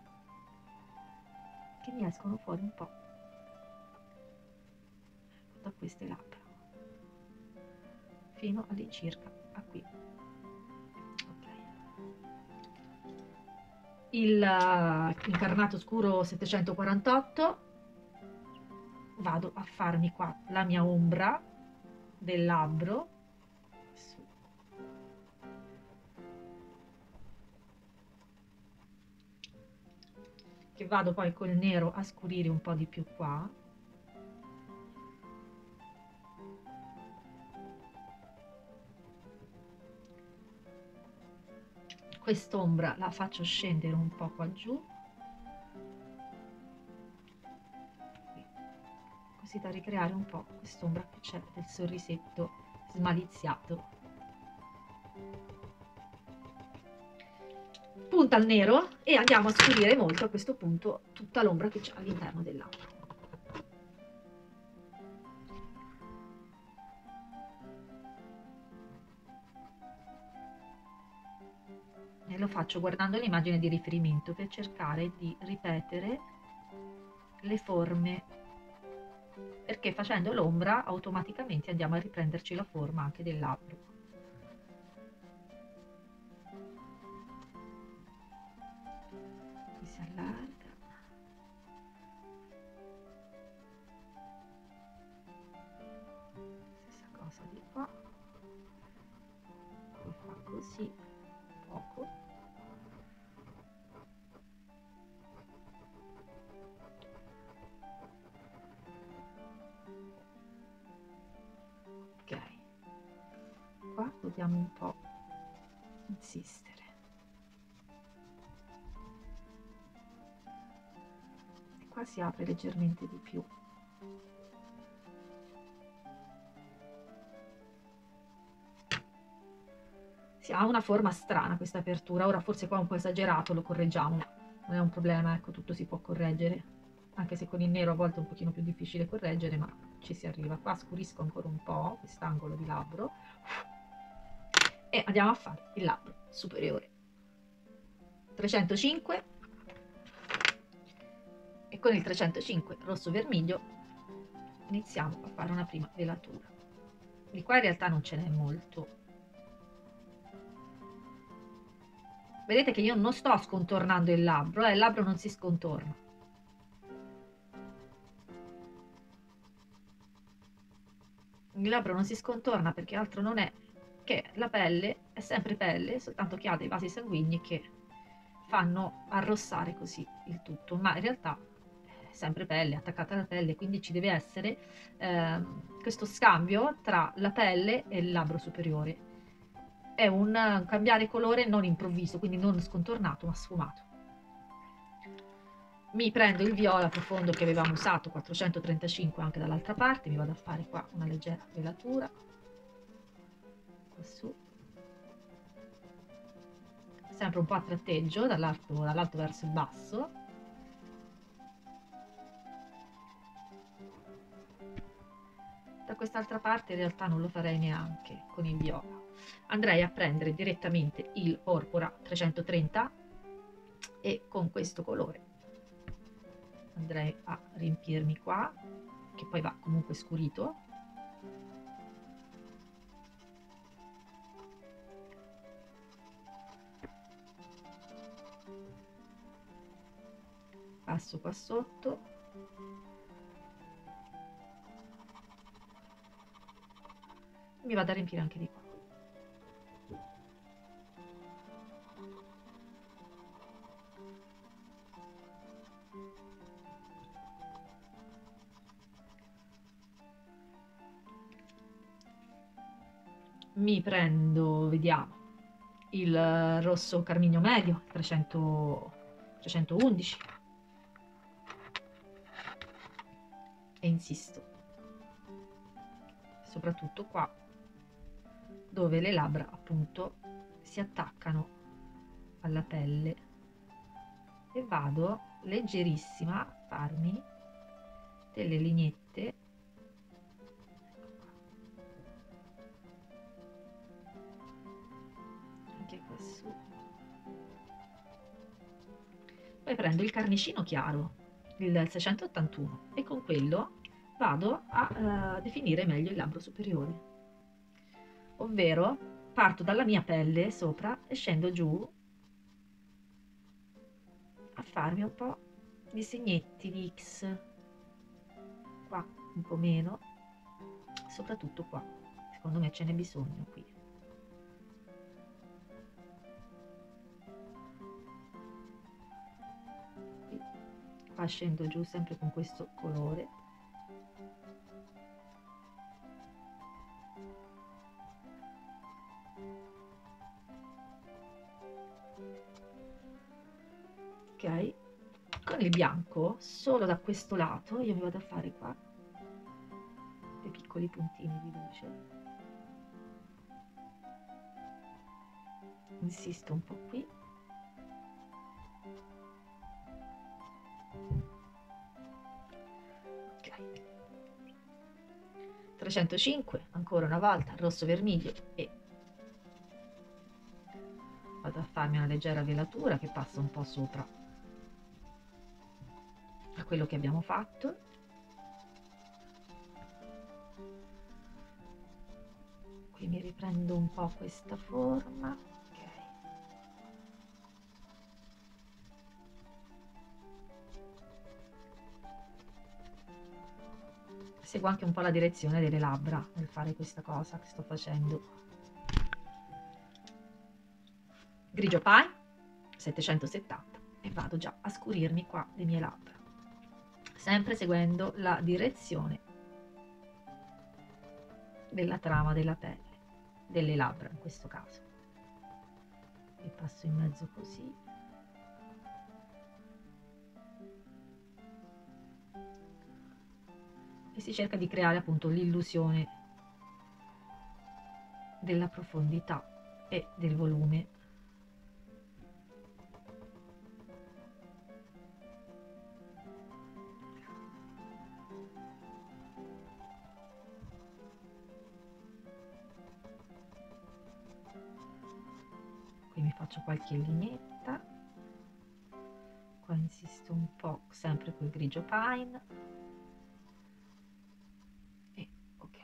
che mi escono fuori un po' da queste labbra, fino all'incirca a qui. Okay. Il uh, incarnato scuro settecentoquarantotto, vado a farmi qua la mia ombra del labbro, che vado poi col nero a scurire un po' di più qua. Quest'ombra la faccio scendere un po' qua giù, così da ricreare un po' quest'ombra che c'è del sorrisetto smaliziato. Punta al nero e andiamo a scurire molto a questo punto tutta l'ombra che c'è all'interno del labbro. E lo faccio guardando l'immagine di riferimento per cercare di ripetere le forme, perché facendo l'ombra automaticamente andiamo a riprenderci la forma anche del labbro. Qui si allarga. Stessa cosa di qua. Qui fa così, poco. Ok, qua dobbiamo un po' insistere. E qua si apre leggermente di più. Si ha una forma strana questa apertura, ora forse qua è un po' esagerato, lo correggiamo, non è un problema, ecco, tutto si può correggere, anche se con il nero a volte è un pochino più difficile correggere, ma ci si arriva. Qua scurisco ancora un po' quest'angolo di labbro e andiamo a fare il labbro superiore. trecentocinque, e con il trecentocinque rosso vermiglio iniziamo a fare una prima velatura. Di qua in realtà non ce n'è molto. Vedete che io non sto scontornando il labbro, eh, il labbro non si scontorna. Il labbro non si scontorna perché altro non è che la pelle è sempre pelle, soltanto che ha dei vasi sanguigni che fanno arrossare così il tutto, ma in realtà è sempre pelle, attaccata alla pelle, quindi ci deve essere eh, questo scambio tra la pelle e il labbro superiore. È un, un cambiare colore non improvviso, quindi non scontornato ma sfumato. Mi prendo il viola profondo che avevamo usato, quattrocentotrentacinque anche dall'altra parte, mi vado a fare qua una leggera velatura, qua su, sempre un po' a tratteggio dall'alto dall'alto verso il basso. Da quest'altra parte in realtà non lo farei neanche con il viola, andrei a prendere direttamente il porpora trecentotrenta e con questo colore andrei a riempirmi qua, che poi va comunque scurito, passo qua sotto, mi vado a riempire anche di qua. Mi prendo, vediamo, il rosso carminio medio trecento, trecentoundici e insisto soprattutto qua dove le labbra appunto si attaccano alla pelle e vado leggerissima a farmi delle lineette anche qua su. Poi prendo il carnicino chiaro, il seicentottantuno, e con quello vado a uh, definire meglio il labbro superiore, ovvero parto dalla mia pelle sopra e scendo giù a farmi un po' di segnetti di X, qua un po' meno, soprattutto qua, secondo me ce n'è bisogno qui. Qua scendo giù sempre con questo colore. Ok, con il bianco solo da questo lato io mi vado a fare qua dei piccoli puntini di luce, insisto un po' qui, ok, trecentocinque ancora una volta rosso vermiglio e vado a farmi una leggera velatura che passa un po' sopra a quello che abbiamo fatto. Qui mi riprendo un po' questa forma, ok. Seguo anche un po' la direzione delle labbra nel fare questa cosa che sto facendo. Grigio pie settecentosettanta e vado già a scurirmi qua le mie labbra, sempre seguendo la direzione della trama della pelle, delle labbra in questo caso, e passo in mezzo così. E si cerca di creare appunto l'illusione della profondità e del volume. Qui mi faccio qualche lineetta, qua insisto un po' sempre col grigio pine e ok.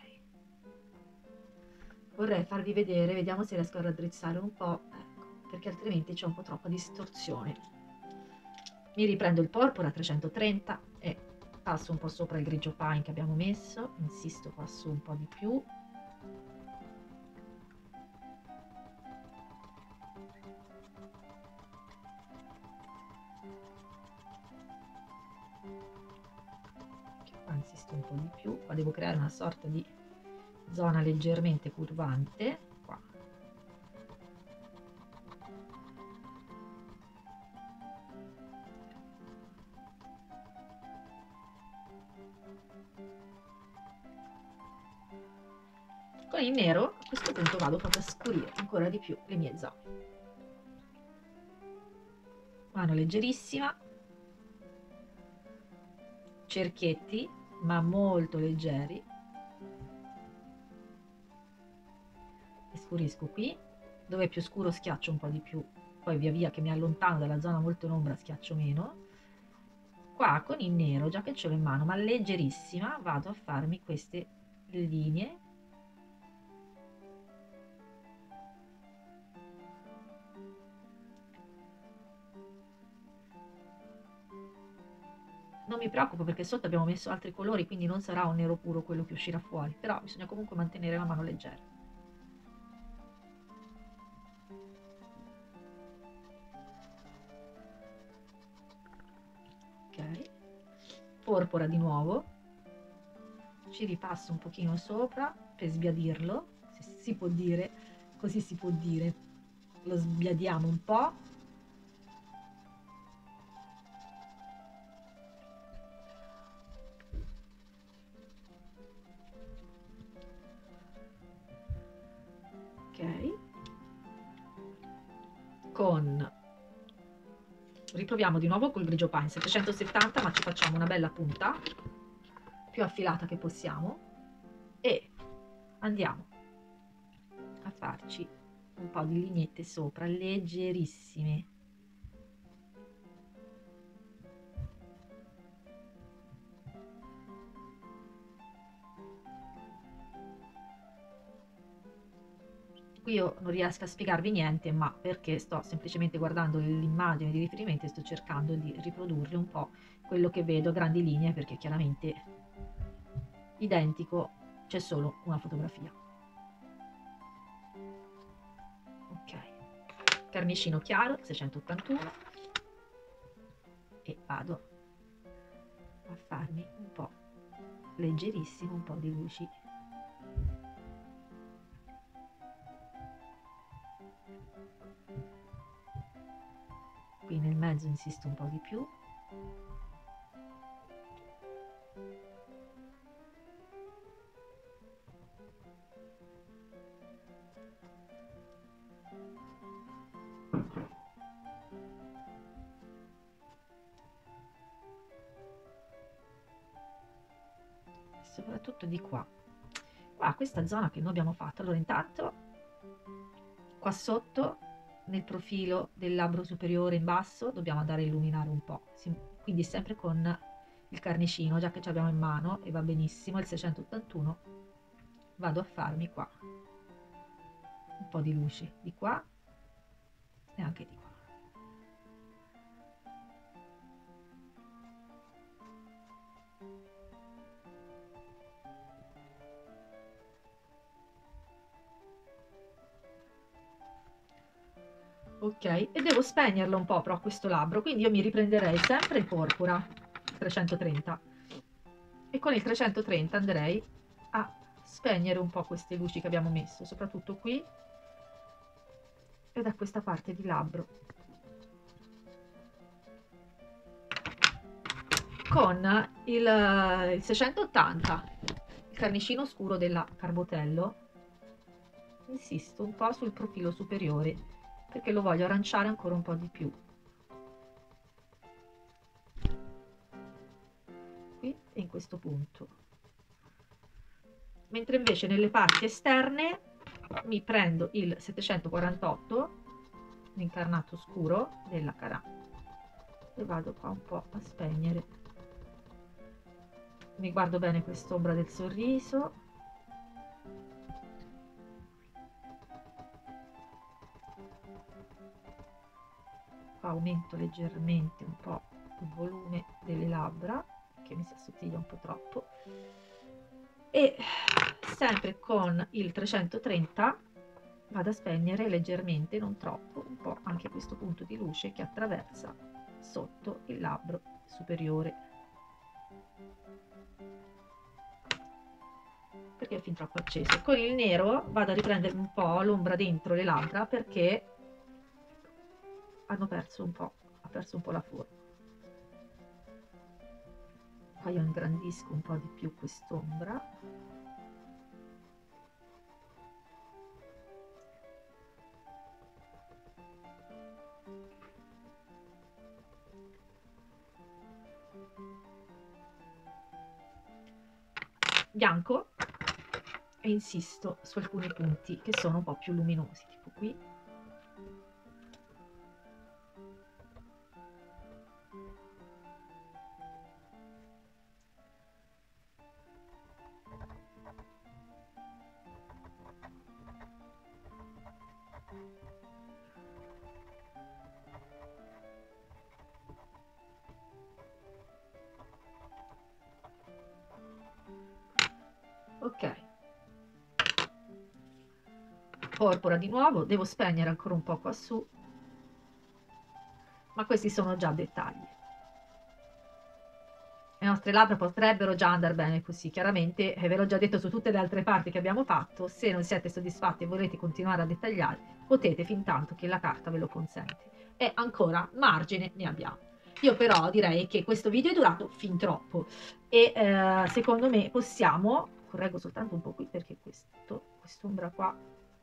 Vorrei farvi vedere, vediamo se riesco a raddrizzare un po', ecco, perché altrimenti c'è un po' troppa distorsione. Mi riprendo il porpora trecentotrenta e passo un po' sopra il grigio pine che abbiamo messo, insisto qua su un po' di più. Qua insisto un po' di più, qua devo creare una sorta di zona leggermente curvante, qua. Con il nero a questo punto vado proprio a scurire ancora di più le mie zone. Mano leggerissima, cerchietti ma molto leggeri, e scurisco qui, dove è più scuro schiaccio un po' di più, poi via via che mi allontano dalla zona molto in ombra schiaccio meno. Qua con il nero, già che ce l'ho in mano, ma leggerissima, vado a farmi queste linee non mi preoccupo perché sotto abbiamo messo altri colori, quindi non sarà un nero puro quello che uscirà fuori, però bisogna comunque mantenere la mano leggera. Ok, porpora di nuovo, ci ripasso un pochino sopra per sbiadirlo, se si può dire, così si può dire, lo sbiadiamo un po'. Ok, con riproviamo di nuovo col grigio pine settecentosettanta, ma ci facciamo una bella punta più affilata che possiamo e andiamo a farci un po' di lineette sopra leggerissime. Qui io non riesco a spiegarvi niente, ma perché sto semplicemente guardando l'immagine di riferimento e sto cercando di riprodurre un po' quello che vedo a grandi linee, perché chiaramente identico c'è solo una fotografia. Ok, carnicino chiaro seicentottantuno e vado a farmi un po' leggerissimo un po' di luci. Qui nel mezzo insisto un po' di più. Soprattutto di qua. Qua, questa zona che noi abbiamo fatto, allora intanto qua sotto nel profilo del labbro superiore in basso dobbiamo andare a illuminare un po', quindi sempre con il carnicino, già che ci abbiamo in mano e va benissimo, il seicentottantuno, vado a farmi qua un po' di luce di qua e anche di qua. Ok, e devo spegnerlo un po' però questo labbro, quindi io mi riprenderei sempre il porpora trecentotrenta e con il trecentotrenta andrei a spegnere un po' queste luci che abbiamo messo, soprattutto qui e da questa parte di labbro. Con il, il seicentottanta, il carnicino scuro della Carbotello, insisto un po' sul profilo superiore perché lo voglio aranciare ancora un po' di più. Qui e in questo punto. Mentre invece nelle parti esterne mi prendo il settecentoquarantotto, l'incarnato scuro della Carà, e vado qua un po' a spegnere. Mi guardo bene quest'ombra del sorriso. Qua aumento leggermente un po' il volume delle labbra, che mi si assottiglia un po' troppo. E sempre con il trecentotrenta vado a spegnere leggermente, non troppo, un po' anche questo punto di luce che attraversa sotto il labbro superiore, perché è fin troppo acceso. Con il nero vado a riprendere un po' l'ombra dentro le labbra perché hanno perso un po', ha perso un po' la forma. Qua io ingrandisco un po' di più quest'ombra. Bianco e insisto su alcuni punti che sono un po' più luminosi, tipo qui. porpora di nuovo, devo spegnere ancora un po' qua su, ma questi sono già dettagli. Le nostre labbra potrebbero già andare bene così, chiaramente, eh, ve l'ho già detto su tutte le altre parti che abbiamo fatto, se non siete soddisfatti e volete continuare a dettagliare, potete fin tanto che la carta ve lo consente. E ancora margine ne abbiamo. Io però direi che questo video è durato fin troppo e eh, secondo me possiamo, correggo soltanto un po' qui perché questo, quest'ombra qua,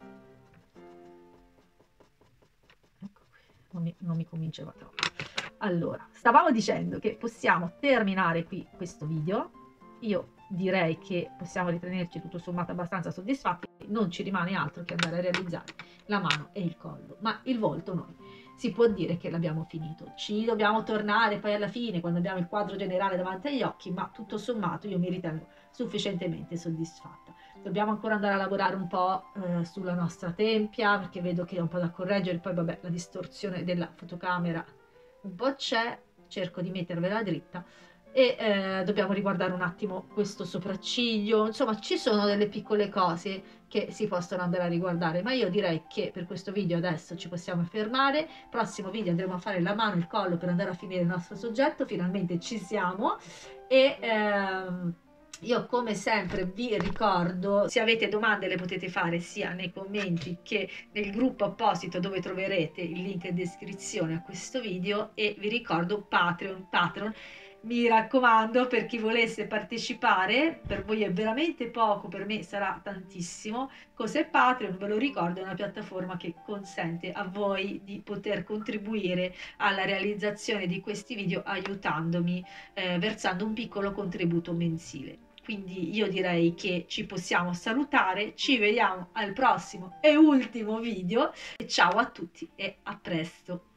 ecco qui, non mi, non mi convinceva troppo. Allora, stavamo dicendo che possiamo terminare qui questo video. Io direi che possiamo ritenerci tutto sommato abbastanza soddisfatti. Non ci rimane altro che andare a realizzare la mano e il collo, ma il volto noi si può dire che l'abbiamo finito. Ci dobbiamo tornare poi alla fine quando abbiamo il quadro generale davanti agli occhi, ma tutto sommato io mi ritengo sufficientemente soddisfatta. Dobbiamo ancora andare a lavorare un po' eh, sulla nostra tempia, perché vedo che è un po' da correggere. Poi vabbè, la distorsione della fotocamera un po' c'è, cerco di mettervela dritta e eh, dobbiamo riguardare un attimo questo sopracciglio. Insomma, ci sono delle piccole cose che si possono andare a riguardare, ma io direi che per questo video adesso ci possiamo fermare. Prossimo video andremo a fare la mano e il collo per andare a finire il nostro soggetto. Finalmente ci siamo e ehm, io come sempre vi ricordo, se avete domande le potete fare sia nei commenti che nel gruppo apposito dove troverete il link in descrizione a questo video, e vi ricordo Patreon, Patreon mi raccomando, per chi volesse partecipare, per voi è veramente poco, per me sarà tantissimo. Cos'è Patreon? Ve lo ricordo, è una piattaforma che consente a voi di poter contribuire alla realizzazione di questi video aiutandomi, eh, versando un piccolo contributo mensile. Quindi io direi che ci possiamo salutare, ci vediamo al prossimo e ultimo video e ciao a tutti e a presto!